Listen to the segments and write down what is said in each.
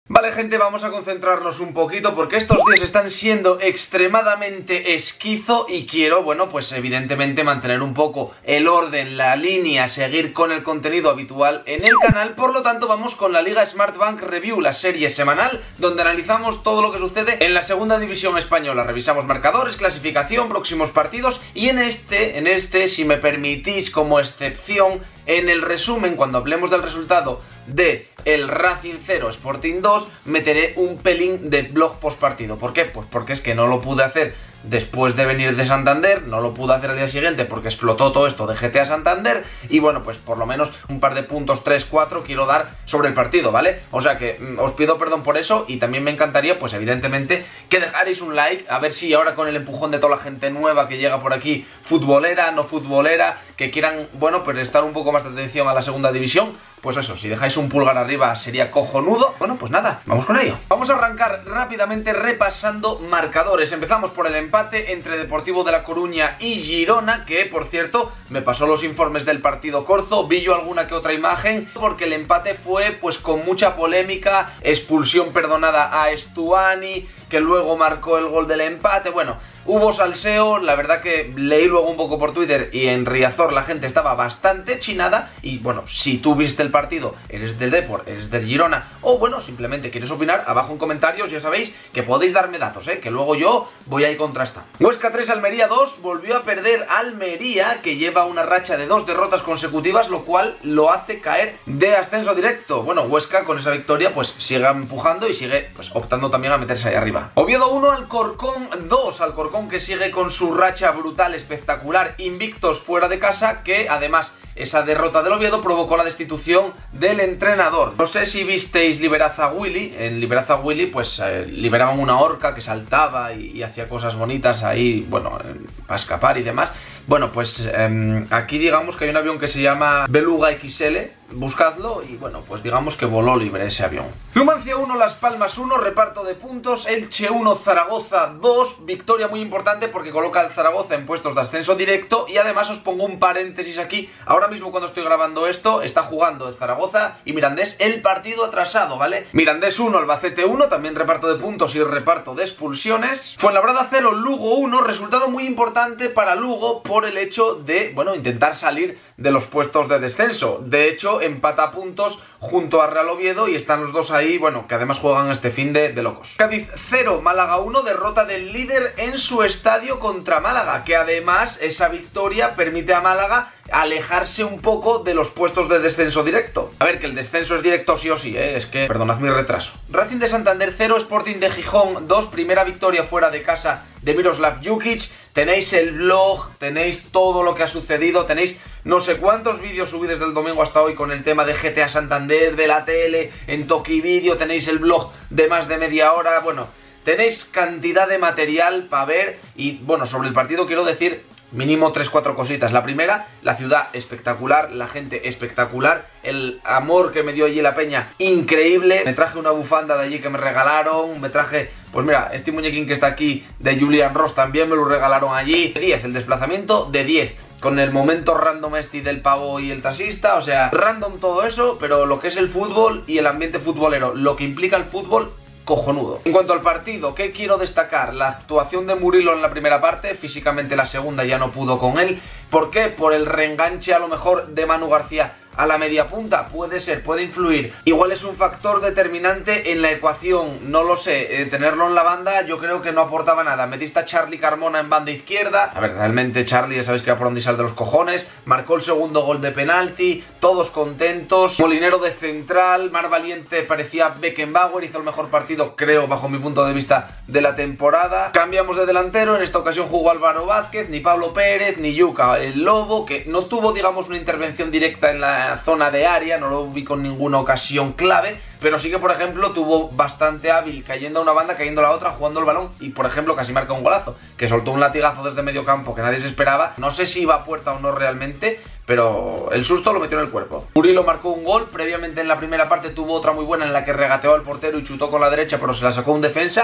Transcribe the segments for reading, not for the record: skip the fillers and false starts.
Vale, gente, vamos a concentrarnos un poquito porque estos días están siendo extremadamente esquizo y quiero, bueno, pues evidentemente mantener un poco el orden, la línea, seguir con el contenido habitual en el canal. Por lo tanto, vamos con la Liga Smartbank Review, la serie semanal donde analizamos todo lo que sucede en la segunda división española. Revisamos marcadores, clasificación, próximos partidos y en este, si me permitís como excepción, en el resumen, cuando hablemos del resultado de el Racing 0 Sporting 2, meteré un pelín de blog post partido. ¿Por qué? Pues porque es que no lo pude hacer después de venir de Santander, no lo pude hacer al día siguiente porque explotó todo esto de GTA Santander y bueno, pues por lo menos un par de puntos, 3, 4 quiero dar sobre el partido, ¿vale? O sea que os pido perdón por eso y también me encantaría, pues evidentemente, que dejarais un like, a ver si ahora con el empujón de toda la gente nueva que llega por aquí, futbolera, no futbolera, que quieran, bueno, pues prestar un poco más de atención a la segunda división, pues eso, si dejáis un pulgar arriba sería cojonudo. Bueno, pues nada, vamos con ello. Vamos a arrancar rápidamente repasando marcadores. Empezamos por el empate entre Deportivo de La Coruña y Girona, que por cierto me pasó los informes del partido Corzo, vi yo alguna que otra imagen, porque el empate fue pues con mucha polémica, expulsión perdonada a Estuani, que luego marcó el gol del empate. Bueno, hubo salseo, la verdad que leí luego un poco por Twitter y en Riazor la gente estaba bastante chinada. Y bueno, si tú viste el partido, eres del Depor, eres del Girona, o bueno, simplemente quieres opinar, abajo en comentarios ya sabéis que podéis darme datos, que luego yo voy a ir contrastando. Huesca 3, Almería 2, volvió a perder Almería, que lleva una racha de 2 derrotas consecutivas, lo cual lo hace caer de ascenso directo. Bueno, Huesca con esa victoria pues sigue empujando y sigue pues optando también a meterse ahí arriba. Oviedo 1, Alcorcón 2, Alcorcón que sigue con su racha brutal, espectacular, invictos fuera de casa, que además esa derrota del Oviedo provocó la destitución del entrenador. No sé si visteis Liberaza Willy. En Liberaza Willy pues liberaban una orca que saltaba y hacía cosas bonitas ahí, bueno, para escapar y demás. Bueno, pues aquí digamos que hay un avión que se llama Beluga XL, buscadlo y bueno, pues digamos que voló libre ese avión. Numancia 1, Las Palmas 1, reparto de puntos, Elche 1, Zaragoza 2, victoria muy importante porque coloca al Zaragoza en puestos de ascenso directo y además os pongo un paréntesis aquí, ahora mismo cuando estoy grabando esto está jugando el Zaragoza y Mirandés el partido atrasado, ¿vale? Mirandés 1, Albacete 1, también reparto de puntos y reparto de expulsiones. Fuenlabrada 0, Lugo 1, resultado muy importante para Lugo por el hecho de, bueno, intentar salir de los puestos de descenso. De hecho, empata a puntos junto a Real Oviedo y están los dos ahí, bueno, que además juegan este fin de locos. Cádiz 0, Málaga 1, derrota del líder en su estadio contra Málaga, que además esa victoria permite a Málaga alejarse un poco de los puestos de descenso directo. A ver, que el descenso es directo sí o sí, es que, perdonad mi retraso. Racing de Santander 0, Sporting de Gijón 2, primera victoria fuera de casa de Miroslav Jukic. Tenéis el blog, tenéis todo lo que ha sucedido, tenéis no sé cuántos vídeos subí desde el domingo hasta hoy con el tema de GTA Santander, de la tele, en Toki Video, tenéis el blog de más de media hora, bueno, tenéis cantidad de material para ver y bueno, sobre el partido quiero decir mínimo 3-4 cositas. La primera, la ciudad espectacular, la gente espectacular, el amor que me dio allí la peña, increíble. Me traje una bufanda de allí que me regalaron, me traje, pues mira, este muñequín que está aquí de Julian Ross también me lo regalaron allí. 10, el desplazamiento de 10. Con el momento random este del pavo y el taxista, o sea, random todo eso, pero lo que es el fútbol y el ambiente futbolero, lo que implica el fútbol, cojonudo. En cuanto al partido, ¿qué quiero destacar? La actuación de Murilo en la primera parte, físicamente la segunda ya no pudo con él. ¿Por qué? Por el reenganche a lo mejor de Manu García a la media punta, puede ser, puede influir. Igual es un factor determinante en la ecuación, no lo sé, tenerlo en la banda yo creo que no aportaba nada. Metiste a Charly Carmona en banda izquierda, a ver, realmente Charly ya sabéis que va por donde sale de los cojones, marcó el segundo gol de penalti, todos contentos, Molinero de central, Mar Valiente parecía Beckenbauer, hizo el mejor partido creo bajo mi punto de vista de la temporada. Cambiamos de delantero, en esta ocasión jugó Álvaro Vázquez, ni Pablo Pérez, ni Yuka el Lobo, que no tuvo digamos una intervención directa en la zona de área, no lo vi con ninguna ocasión clave, pero sí que por ejemplo tuvo bastante hábil cayendo a una banda, cayendo a la otra, jugando el balón y por ejemplo casi marca un golazo, que soltó un latigazo desde medio campo que nadie se esperaba, no sé si iba a puerta o no realmente, pero el susto lo metió en el cuerpo. Murilo marcó un gol, previamente en la primera parte tuvo otra muy buena en la que regateó al portero y chutó con la derecha pero se la sacó un defensa.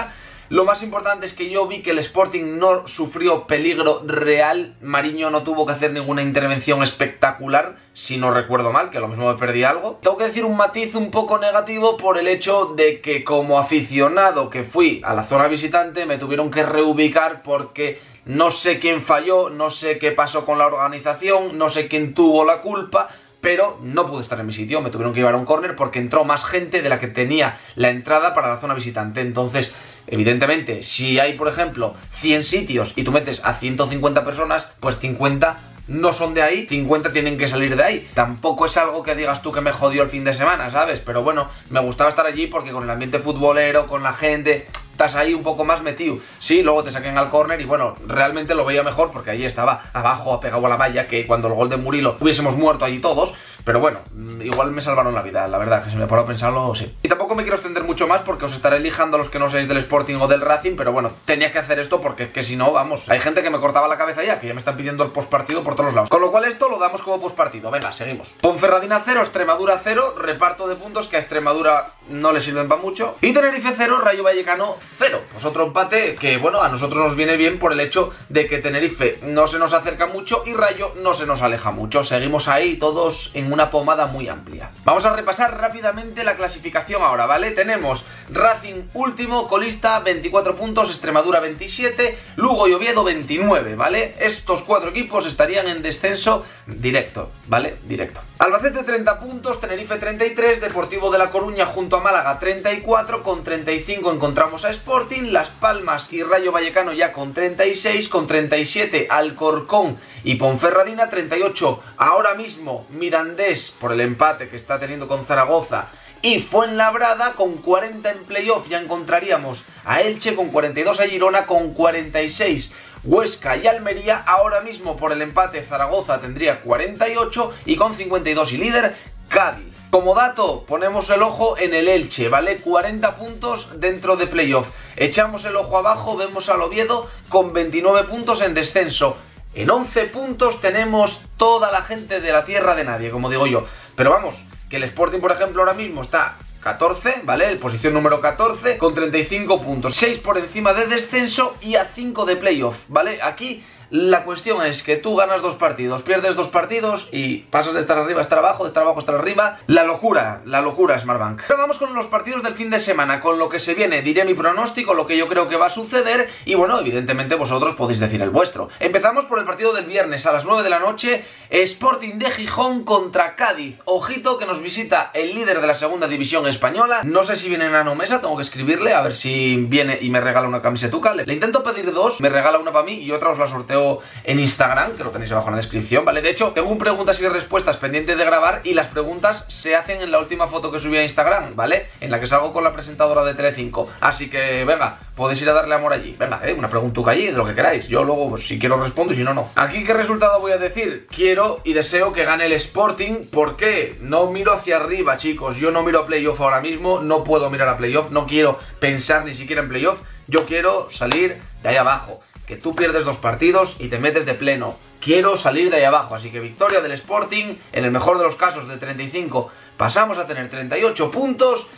Lo más importante es que yo vi que el Sporting no sufrió peligro real. Mariño no tuvo que hacer ninguna intervención espectacular, si no recuerdo mal, que a lo mismo me perdí algo. Tengo que decir un matiz un poco negativo por el hecho de que como aficionado que fui a la zona visitante me tuvieron que reubicar porque no sé quién falló, no sé qué pasó con la organización, no sé quién tuvo la culpa, pero no pude estar en mi sitio, me tuvieron que llevar a un córner porque entró más gente de la que tenía la entrada para la zona visitante. Entonces, evidentemente, si hay, por ejemplo, 100 sitios y tú metes a 150 personas, pues 50 no son de ahí, 50 tienen que salir de ahí. Tampoco es algo que digas tú que me jodió el fin de semana, ¿sabes? Pero bueno, me gustaba estar allí porque con el ambiente futbolero, con la gente, estás ahí un poco más metido. Sí, luego te saquen al córner y bueno, realmente lo veía mejor porque allí estaba abajo, pegado a la valla, que cuando el gol de Murilo hubiésemos muerto allí todos. Pero bueno, igual me salvaron la vida, la verdad, que si me paro a pensarlo, sí. Y tampoco me quiero extender mucho más porque os estaré lijando a los que no seáis del Sporting o del Racing, pero bueno, tenía que hacer esto porque es que si no, vamos, hay gente que me cortaba la cabeza ya, que ya me están pidiendo el postpartido por todos lados. Con lo cual esto lo damos como postpartido. Venga, seguimos. Ponferradina 0, Extremadura 0, reparto de puntos que a Extremadura no le sirven para mucho. Y Tenerife 0, Rayo Vallecano 0. Pues otro empate que, bueno, a nosotros nos viene bien por el hecho de que Tenerife no se nos acerca mucho y Rayo no se nos aleja mucho. Seguimos ahí todos en una pomada muy amplia. Vamos a repasar rápidamente la clasificación ahora, ¿vale? Tenemos Racing último, colista, 24 puntos, Extremadura 27, Lugo y Oviedo 29, ¿vale? Estos 4 equipos estarían en descenso directo, ¿vale? Directo. Albacete 30 puntos, Tenerife 33, Deportivo de La Coruña junto a Málaga 34, con 35 encontramos a Sporting, Las Palmas y Rayo Vallecano ya con 36, con 37 Alcorcón y Ponferradina, 38 ahora mismo Mirandés por el empate que está teniendo con Zaragoza y Fuenlabrada con 40 en playoff. Ya encontraríamos a Elche con 42, a Girona con 46. Huesca y Almería ahora mismo por el empate Zaragoza tendría 48 y con 52 y líder Cádiz. Como dato ponemos el ojo en el Elche, ¿vale? 40 puntos dentro de playoff. Echamos el ojo abajo, vemos al Oviedo con 29 puntos en descenso. En 11 puntos tenemos toda la gente de la tierra de nadie, como digo yo. Pero vamos, que el Sporting por ejemplo ahora mismo está 14, ¿vale? Posición número 14 con 35 puntos, 6 por encima de descenso y a 5 de playoff, ¿vale? Aquí la cuestión es que tú ganas 2 partidos, pierdes 2 partidos y pasas de estar arriba a estar abajo, de estar abajo a estar arriba. La locura, Smartbank. Ahora vamos con los partidos del fin de semana, con lo que se viene. Diré mi pronóstico, lo que yo creo que va a suceder y bueno, evidentemente vosotros podéis decir el vuestro. Empezamos por el partido del viernes a las 9 de la noche, Sporting de Gijón contra Cádiz. Ojito que nos visita el líder de la segunda división española. No sé si viene Nano Mesa, tengo que escribirle a ver si viene y me regala una camisetuca. Le intento pedir 2, me regala una para mí y otra os la sorteo en Instagram, que lo tenéis abajo en la descripción, ¿vale? De hecho, tengo un preguntas y respuestas pendiente de grabar y las preguntas se hacen en la última foto que subí a Instagram, ¿vale? En la que salgo con la presentadora de Telecinco. Así que, venga, podéis ir a darle amor allí. Venga, una preguntuca allí, de lo que queráis. Yo luego, pues, si quiero respondo y si no, no. Aquí, ¿qué resultado voy a decir? Quiero y deseo que gane el Sporting. ¿Por qué? No miro hacia arriba, chicos. Yo no miro a playoff ahora mismo. No puedo mirar a playoff. No quiero pensar ni siquiera en playoff. Yo quiero salir de ahí abajo. Que tú pierdes 2 partidos y te metes de pleno. Quiero salir de ahí abajo. Así que victoria del Sporting, en el mejor de los casos de 35, pasamos a tener 38 puntos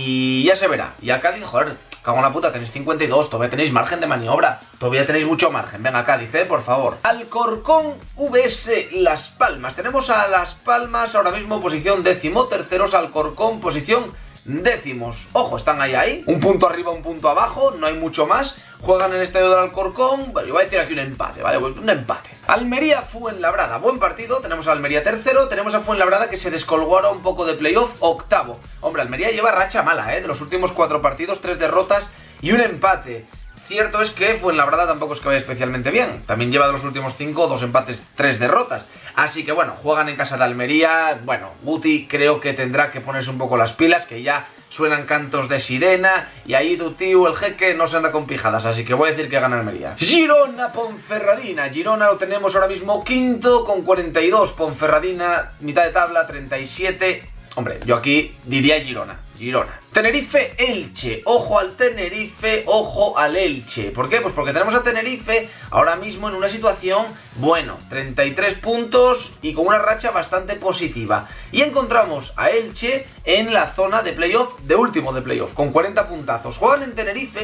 y ya se verá. Y a Cádiz, joder, cago en la puta, tenéis 52, todavía tenéis margen de maniobra. Todavía tenéis mucho margen. Venga, Cádiz, por favor. Alcorcón vs Las Palmas. Tenemos a Las Palmas ahora mismo posición 13º, Alcorcón posición 10º. Ojo, están ahí. Un punto arriba, un punto abajo, no hay mucho más. Juegan en el estadio del Alcorcón. Bueno, yo voy a decir aquí un empate, ¿vale? Un empate. Almería, Fuenlabrada, buen partido. Tenemos a Almería tercero, tenemos a Fuenlabrada que se descolgó ahora un poco de playoff, octavo. Hombre, Almería lleva racha mala, de los últimos 4 partidos, 3 derrotas y un empate. Cierto es que Fuenlabrada tampoco es que vaya especialmente bien. También lleva de los últimos 5, 2 empates, 3 derrotas. Así que bueno, juegan en casa de Almería. Bueno, Guti creo que tendrá que ponerse un poco las pilas, que ya suenan cantos de sirena y ahí tu tío, el jeque, no se anda con pijadas. Así que voy a decir que gana Almería. Girona, Ponferradina. Girona lo tenemos ahora mismo quinto con 42. Ponferradina, mitad de tabla, 37. Hombre, yo aquí diría Girona. Tenerife, Elche. Ojo al Tenerife, ojo al Elche. ¿Por qué? Pues porque tenemos a Tenerife ahora mismo en una situación, bueno, 33 puntos y con una racha bastante positiva. Y encontramos a Elche en la zona de playoff, de último de playoff, con 40 puntazos. Juegan en Tenerife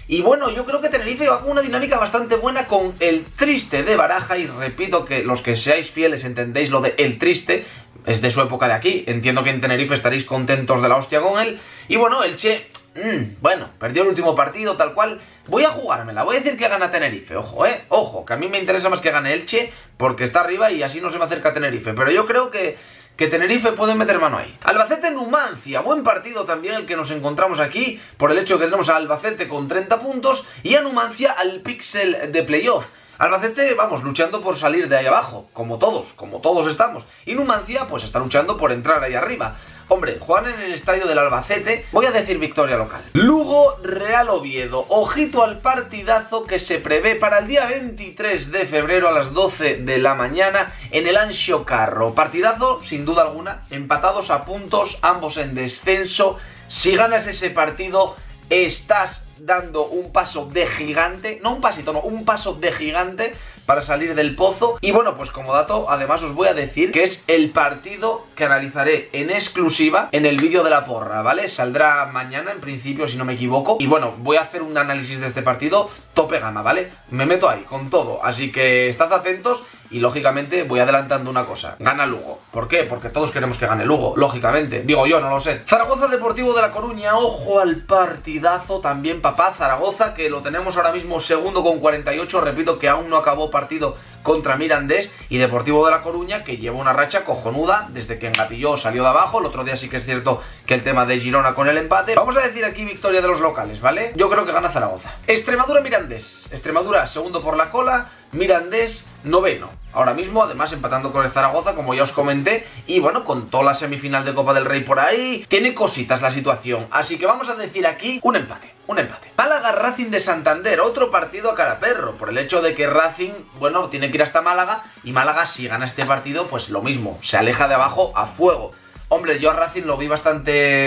Y bueno, yo creo que Tenerife va con una dinámica bastante buena con el Triste de Baraja. Y repito que los que seáis fieles entendéis lo de el Triste, es de su época de aquí. Entiendo que en Tenerife estaréis contentos de la hostia con él. Y bueno, Elche, bueno, perdió el último partido, tal cual. Voy a jugármela, voy a decir que gana Tenerife, ojo, ojo, que a mí me interesa más que gane Elche, porque está arriba y así no se me acerca a Tenerife. Pero yo creo que Tenerife puede meter mano ahí. Albacete-Numancia, buen partido también el que nos encontramos aquí, por el hecho de que tenemos a Albacete con 30 puntos y a Numancia al píxel de playoff. Albacete, vamos, luchando por salir de ahí abajo, como todos estamos. Y Numancia, pues está luchando por entrar ahí arriba. Hombre, juegan en el estadio del Albacete, voy a decir victoria local. Lugo, Real Oviedo, ojito al partidazo que se prevé para el día 23 de febrero a las 12 de la mañana en el Anxo Carro. Partidazo, sin duda alguna, empatados a puntos, ambos en descenso. Si ganas ese partido, estás dando un paso de gigante, no un pasito, no, un paso de gigante para salir del pozo. Y bueno, pues como dato, además os voy a decir que es el partido que analizaré en exclusiva en el vídeo de la porra, ¿vale? Saldrá mañana, en principio, si no me equivoco. Y bueno, voy a hacer un análisis de este partido tope gama, ¿vale? Me meto ahí, con todo, así que estad atentos. Y lógicamente voy adelantando una cosa: gana Lugo. ¿Por qué? Porque todos queremos que gane Lugo, lógicamente. Digo yo, no lo sé. Zaragoza Deportivo de La Coruña, ojo al partidazo también, papá. Zaragoza, que lo tenemos ahora mismo segundo con 48. Repito que aún no acabó partido contra Mirandés. Y Deportivo de La Coruña, que lleva una racha cojonuda desde que engatilló, salió de abajo. El otro día sí que es cierto que el tema de Girona con el empate. Vamos a decir aquí victoria de los locales, ¿vale? Yo creo que gana Zaragoza. Extremadura-Mirandés. Extremadura segundo por la cola, Mirandés noveno. Ahora mismo, además, empatando con el Zaragoza, como ya os comenté. Y bueno, con toda la semifinal de Copa del Rey por ahí, tiene cositas la situación. Así que vamos a decir aquí un empate. Un empate. Málaga Racing de Santander, otro partido a cara perro, por el hecho de que Racing, bueno, tiene que ir hasta Málaga. Y Málaga, si gana este partido, pues lo mismo, se aleja de abajo a fuego. Hombre, yo a Racing lo vi bastante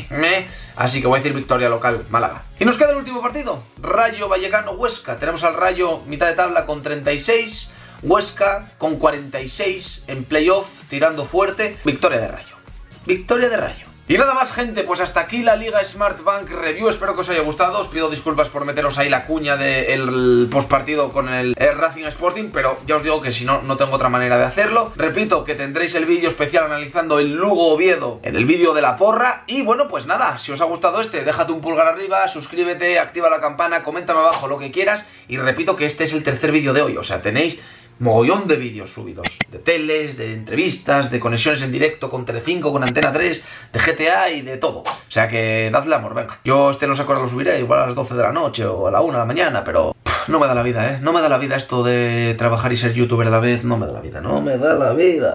así que voy a decir victoria local, Málaga. Y nos queda el último partido, Rayo Vallecano-Huesca. Tenemos al Rayo mitad de tabla con 36, Huesca con 46 en playoff, tirando fuerte. Victoria de Rayo. Victoria de Rayo. Y nada más, gente, pues hasta aquí la Liga Smartbank Review. Espero que os haya gustado. Os pido disculpas por meteros ahí la cuña del postpartido con el Racing Sporting, pero ya os digo que si no, no tengo otra manera de hacerlo. Repito que tendréis el vídeo especial analizando el Lugo Oviedo en el vídeo de la porra. Y bueno, pues nada, si os ha gustado déjate un pulgar arriba, suscríbete, activa la campana, coméntame abajo lo que quieras. Y repito que este es el tercer vídeo de hoy, o sea, tenéis mogollón de vídeos subidos, de teles, de entrevistas, de conexiones en directo con Telecinco, con Antena 3, de GTA y de todo. O sea que dadle amor, venga. Yo no sé a qué hora lo subiré, igual a las 12 de la noche o a la 1 de la mañana, pero no me da la vida, no me da la vida esto de trabajar y ser youtuber a la vez, no me da la vida, no me da la vida.